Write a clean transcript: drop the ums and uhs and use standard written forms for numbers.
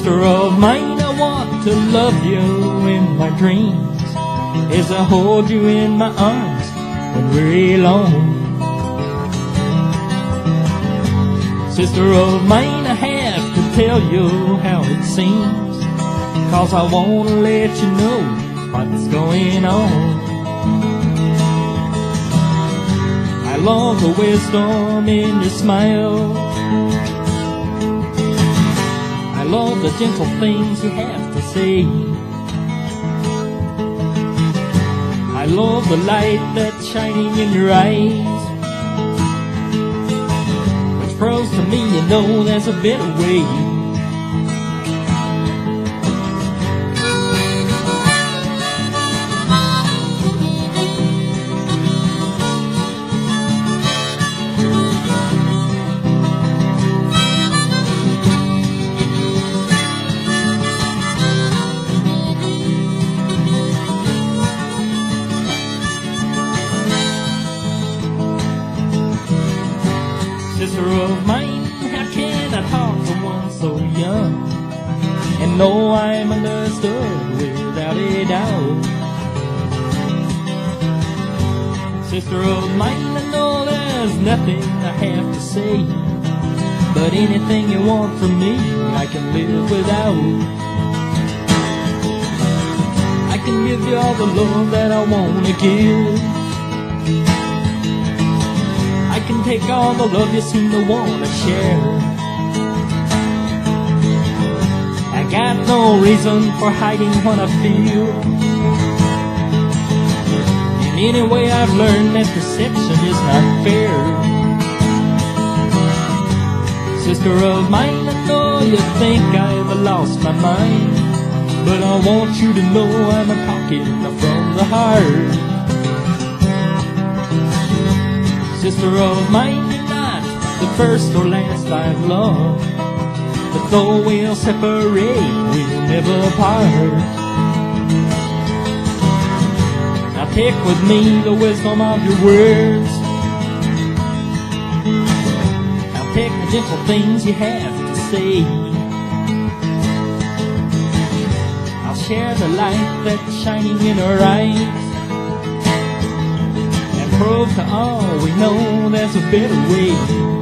Sister of mine, I want to love you in my dreams as I hold you in my arms when we're alone. Sister of mine, I have to tell you how it seems, 'cause I wanna let you know what's going on. I love the wisdom in your smile, I love the gentle things you have to say, I love the light that's shining in your eyes, which proves to me you know there's a better way. Sister of mine, how can I talk to one so young and know I'm understood without a doubt? Sister of mine, I know there's nothing I have to say, but anything you want from me, I can live without. I can give you all the love that I want to give, I can take all the love you seem to want to share. I got no reason for hiding what I feel, and anyway I've learned that deception is not fair. Sister of mine, I know you think I've lost my mind, but I want you to know I'm talking from the heart. Sister of mine, you're not the first or last I've loved, but though we'll separate, we'll never part. Now take with me the wisdom of your words, now take the gentle things you have to say. I'll share the light that's shining in her eyes, prove to all we know there's a better way.